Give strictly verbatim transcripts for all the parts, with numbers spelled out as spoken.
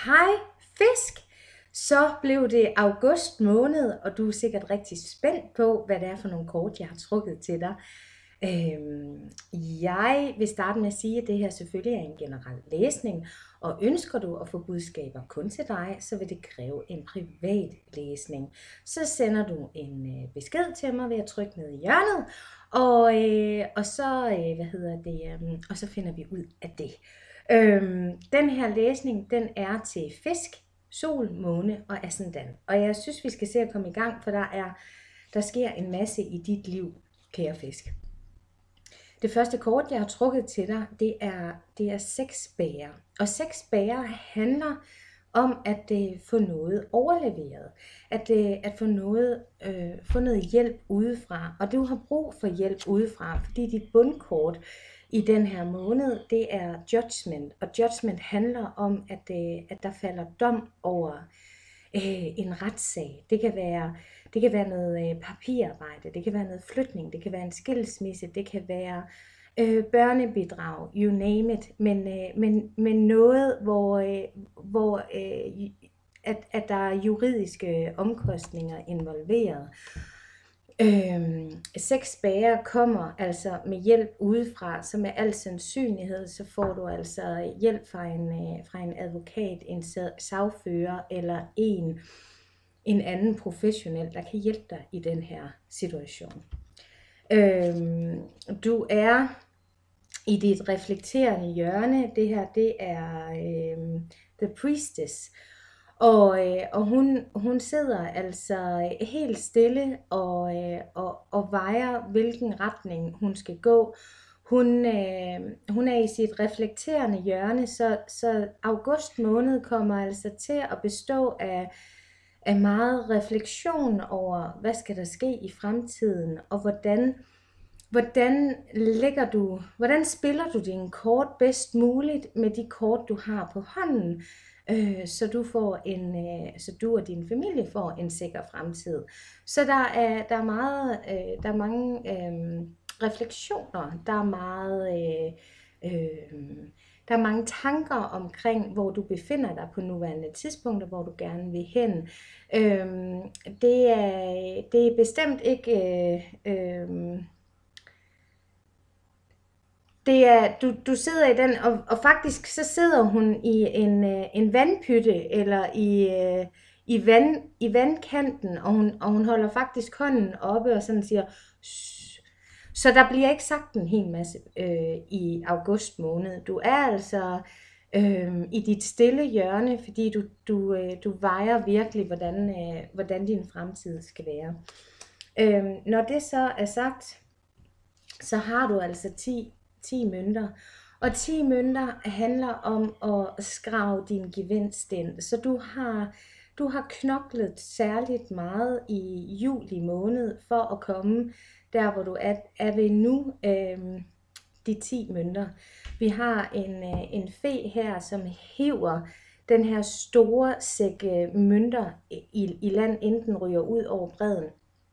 Hej fisk! Så blev det august måned, og du er sikkert rigtig spændt på, hvad det er for nogle kort, jeg har trukket til dig. Øhm, jeg vil starte med at sige, at det her selvfølgelig er en generel læsning, og ønsker du at få budskaber kun til dig, så vil det kræve en privat læsning. Så sender du en øh, besked til mig ved at trykke ned i hjørnet, og, øh, og, så, øh, hvad hedder det, øh, og så finder vi ud af det. Øhm, den her læsning, den er til fisk, sol, måne og ascendant. Og jeg synes, vi skal se at komme i gang, for der, er, der sker en masse i dit liv, kære fisk. Det første kort, jeg har trukket til dig, det er, det er seks bæger. Og seks bæger handler om at øh, få noget overleveret. At, øh, at få, noget, øh, få noget hjælp udefra. Og du har brug for hjælp udefra, fordi dit bundkort i den her måned, det er judgment. Og judgment handler om, at, øh, at der falder dom over øh, en retssag. Det kan være, det kan være noget øh, papirarbejde, det kan være noget flytning, det kan være en skilsmisse, det kan være øh, børnebidrag, you name it. Men, øh, men, men noget, hvor, øh, hvor øh, at, at der er juridiske omkostninger involveret. Øhm, seks bæger kommer altså med hjælp udefra, så med al sandsynlighed, så får du altså hjælp fra en, øh, fra en advokat, en sagfører eller en, en anden professionel, der kan hjælpe dig i den her situation. Øhm, du er i dit reflekterende hjørne. Det her, det er øhm, The Priestess. Og, øh, og hun, hun sidder altså helt stille og, øh, og, og vejer, hvilken retning hun skal gå. Hun, øh, hun er i sit reflekterende hjørne, så, så august måned kommer altså til at bestå af, af meget refleksion over, hvad skal der ske i fremtiden, og hvordan, hvordan, lægger du, hvordan spiller du dine kort bedst muligt med de kort, du har på hånden, så du får en, så du og din familie får en sikker fremtid. Så der er der er meget, der er mange øh, refleksioner, der er meget, øh, øh, der er mange tanker omkring, hvor du befinder dig på nuværende tidspunkter, hvor du gerne vil hen. Øh, det er det er bestemt ikke øh, øh, Det er, du, du sidder i den, og, og faktisk så sidder hun i en, en vandpytte, eller i, i, vand, i vandkanten, og hun, og hun holder faktisk hånden oppe og sådan siger, shh. Så der bliver ikke sagt en hel masse øh, i august måned. Du er altså øh, i dit stille hjørne, fordi du, du, øh, du vejer virkelig, hvordan, øh, hvordan din fremtid skal være. Øh, når det så er sagt, så har du altså ti ti mønter, og ti mønter handler om at skrave din gevinst ind, så du har, du har knoklet særligt meget i juli måned, for at komme der, hvor du er, er ved nu, øh, de ti mønter. Vi har en, øh, en fe her, som hiver den her store sække mønter i, i land, inden den ryger ud over bredden.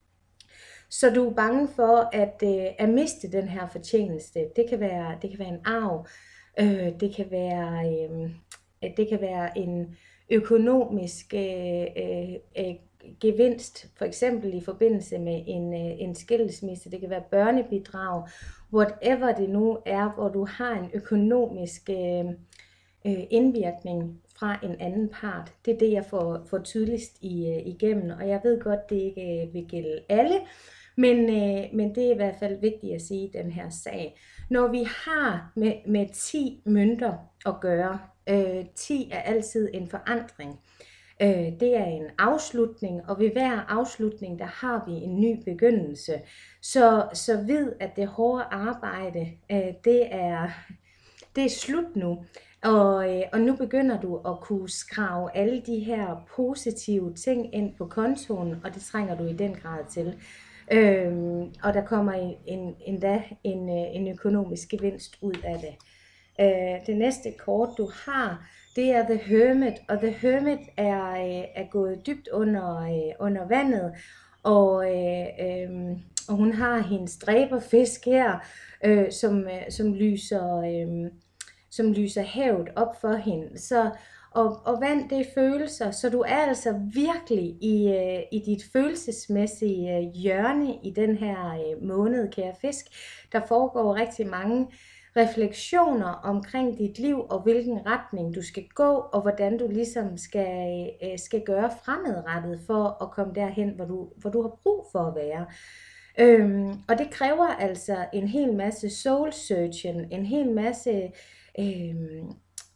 Så du er bange for at, øh, at miste den her fortjeneste. Det kan være, det kan være en arv, øh, det, kan være, øh, det kan være en økonomisk øh, øh, gevinst, for eksempel i forbindelse med en, øh, en skilsmisse, det kan være børnebidrag, whatever det nu er, hvor du har en økonomisk øh, øh, indvirkning fra en anden part. Det er det, jeg får, får tydeligst i, øh, igennem, og jeg ved godt, det ikke øh, vil gælde alle, Men, øh, men det er i hvert fald vigtigt at sige i den her sag. Når vi har med, med ti mønter at gøre, øh, ti er altid en forandring. Øh, det er en afslutning, og ved hver afslutning, der har vi en ny begyndelse. Så, så vid, at det hårde arbejde, øh, det, er, det er slut nu. Og, øh, og nu begynder du at kunne skrave alle de her positive ting ind på kontoen, og det trænger du i den grad til. Øhm, og der kommer en, en, endda en, en økonomisk gevinst ud af det. Øh, det næste kort du har, det er The Hermit, og The Hermit er, er gået dybt under, under vandet, og, øh, og hun har hendes dræberfisk her, øh, som, som, lyser, øh, som lyser havet op for hende. Så, og, og vand, det er følelser, så du er altså virkelig i, øh, i dit følelsesmæssige øh, hjørne i den her øh, måned, kære fisk. Der foregår rigtig mange refleksioner omkring dit liv, og hvilken retning du skal gå, og hvordan du ligesom skal, øh, skal gøre fremadrettet for at komme derhen, hvor du, hvor du har brug for at være. Øhm, og det kræver altså en hel masse soul searching, en hel masse... Øhm,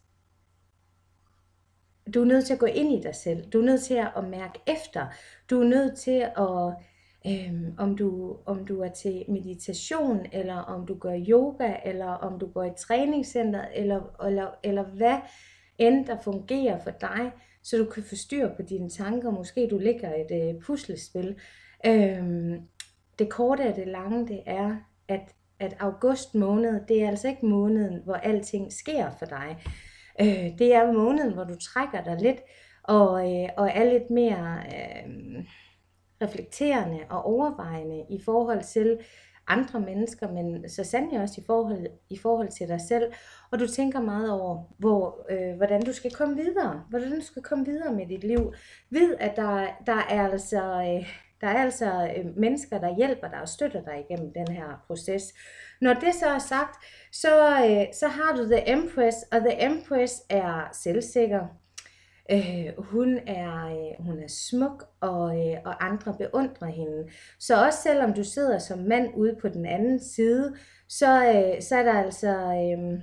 du er nødt til at gå ind i dig selv. Du er nødt til at mærke efter. Du er nødt til at... Øhm, om, du, om du er til meditation, eller om du gør yoga, eller om du går i træningscenter, eller, eller, eller hvad end der fungerer for dig, så du kan få styr på dine tanker. Måske du ligger et øh, puslespil. Øhm, det korte og det lange, det er, at, at august måned, det er altså ikke måneden, hvor alting sker for dig. Øh, det er måneden, hvor du trækker dig lidt, og, øh, og er lidt mere... Øh, reflekterende og overvejende i forhold til andre mennesker, men så sandelig også i forhold, i forhold til dig selv, og du tænker meget over, hvor, øh, hvordan du skal komme videre, hvordan du skal komme videre med dit liv. Vid, at der, der er altså, øh, der er altså øh, mennesker, der hjælper dig og støtter dig igennem den her proces. Når det så er sagt, så, øh, så har du The Empress, og The Empress er selvsikker. Øh, hun, er, øh, hun er smuk, og, øh, og andre beundrer hende. Så også selvom du sidder som mand ude på den anden side, så, øh, så, er, der altså, øh,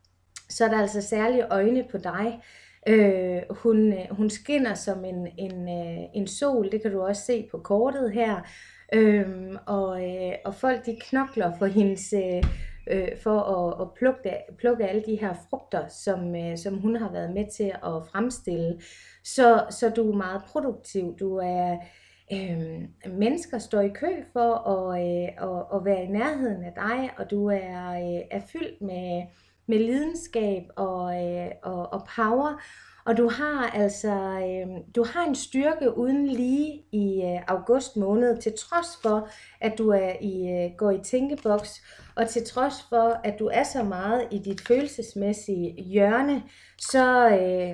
så er der altså særlige øjne på dig. Øh, hun, øh, hun skinner som en, en, øh, en sol, det kan du også se på kortet her. Øh, og, øh, og folk de knokler for hendes... Øh, for at, at plukke, plukke alle de her frugter, som, som hun har været med til at fremstille. Så, så du er meget produktiv. Du er, øh, mennesker står i kø for at, øh, at, at være i nærheden af dig, og du er, øh, er fyldt med, med lidenskab og, øh, og, og power. Og du har altså øh, du har en styrke uden lige i øh, august måned, til trods for, at du er i, øh, går i tænkeboks, og til trods for, at du er så meget i dit følelsesmæssige hjørne, så, øh,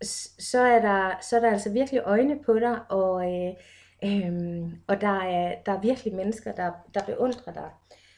så, er der, så er der altså virkelig øjne på dig, og, øh, øh, og der, er, der er virkelig mennesker, der, der beundrer dig.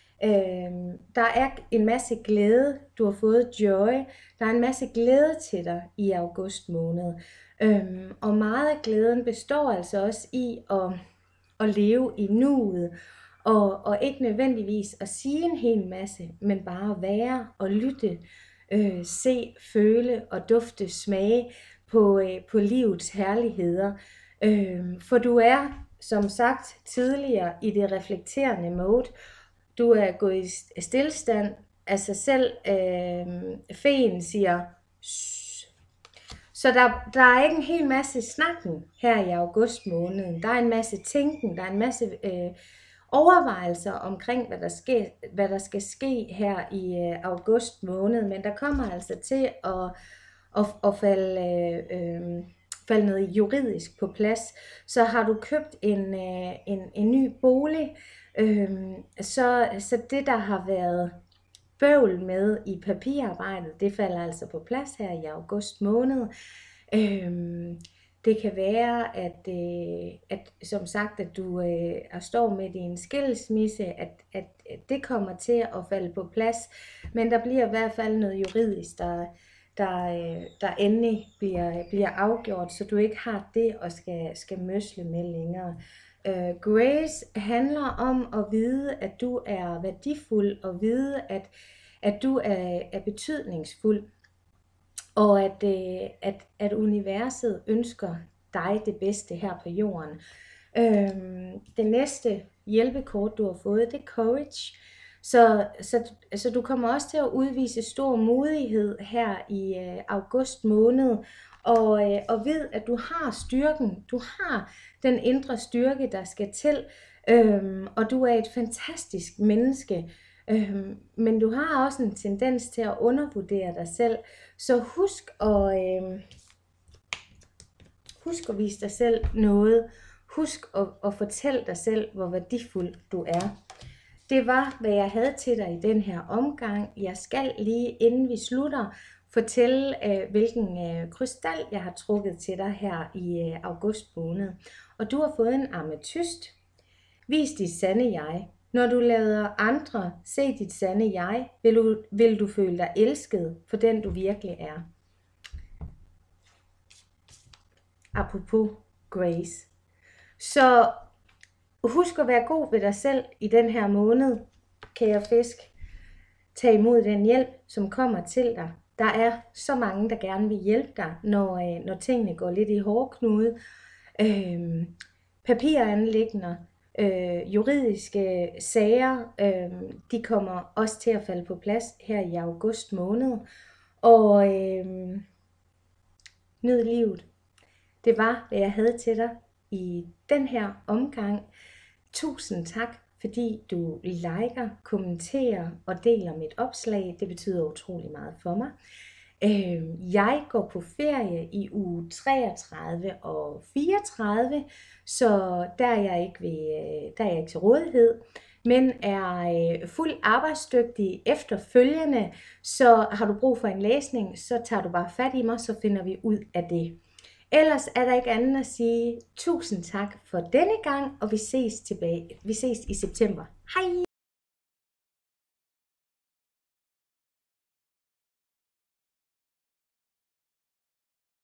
Øhm, der er en masse glæde, du har fået joy, der er en masse glæde til dig i august måned, øhm, og meget af glæden består altså også i at, at leve i nuet, og, og ikke nødvendigvis at sige en hel masse, men bare være og lytte, øh, se, føle og dufte, smage på, øh, på livets herligheder, øhm, for du er, som sagt tidligere, i det reflekterende mode. Du er gået i stillestand af sig selv. Øh, feen siger shh. Så der, der er ikke en hel masse snakken her i august måneden. Der er en masse tænken, der er en masse øh, overvejelser omkring, hvad der, ske, hvad der skal ske her i øh, august måned. Men der kommer altså til at, at, at falde, øh, falde noget juridisk på plads. Så har du købt en, øh, en, en ny bolig, Øhm, så, så det der har været bøvl med i papirarbejdet, det falder altså på plads her i august måned. Øhm, det kan være, at, øh, at som sagt, at du øh, står midt i en skilsmisse, at, at, at det kommer til at falde på plads, men der bliver i hvert fald noget juridisk, der, der, øh, der endelig bliver, bliver afgjort, så du ikke har det og skal, skal møsle med længere. Uh, Grace handler om at vide, at du er værdifuld, og vide, at, at du er, er betydningsfuld, og at, uh, at, at universet ønsker dig det bedste her på jorden. Uh, det næste hjælpekort, du har fået, det er Courage. Så, så, så du kommer også til at udvise stor modighed her i uh, august måned, og, øh, og ved, at du har styrken, du har den indre styrke, der skal til, øhm, og du er et fantastisk menneske, øhm, men du har også en tendens til at undervurdere dig selv, så husk at, øh, husk at vise dig selv noget, husk at, at fortælle dig selv, hvor værdifuld du er. Det var, hvad jeg havde til dig i den her omgang. Jeg skal lige, inden vi slutter, fortælle, øh, hvilken øh, krystal jeg har trukket til dig her i øh, august måned. Og du har fået en ametyst. Vis dit sande jeg. Når du lader andre se dit sande jeg, vil du, vil du føle dig elsket for den du virkelig er. Apropos Grace. Så husk at være god ved dig selv i den her måned, kære fisk. Tag imod den hjælp, som kommer til dig. Der er så mange, der gerne vil hjælpe dig, når, når tingene går lidt i hårdknude. Øh, papiranliggender, øh, juridiske sager, øh, de kommer også til at falde på plads her i august måned. Og øh, nyd livet. Det var, hvad jeg havde til dig i den her omgang. Tusind tak, fordi du liker, kommenterer og deler mit opslag. Det betyder utrolig meget for mig. Jeg går på ferie i uge treogtredive og fireogtredive, så der er jeg ikke, ved, der er jeg ikke til rådighed, men er fuld arbejdsdygtig efterfølgende. Så har du brug for en læsning, så tager du bare fat i mig, så finder vi ud af det. Ellers er der ikke andet at sige tusind tak for denne gang, og vi ses tilbage. Vi ses i september. Hej!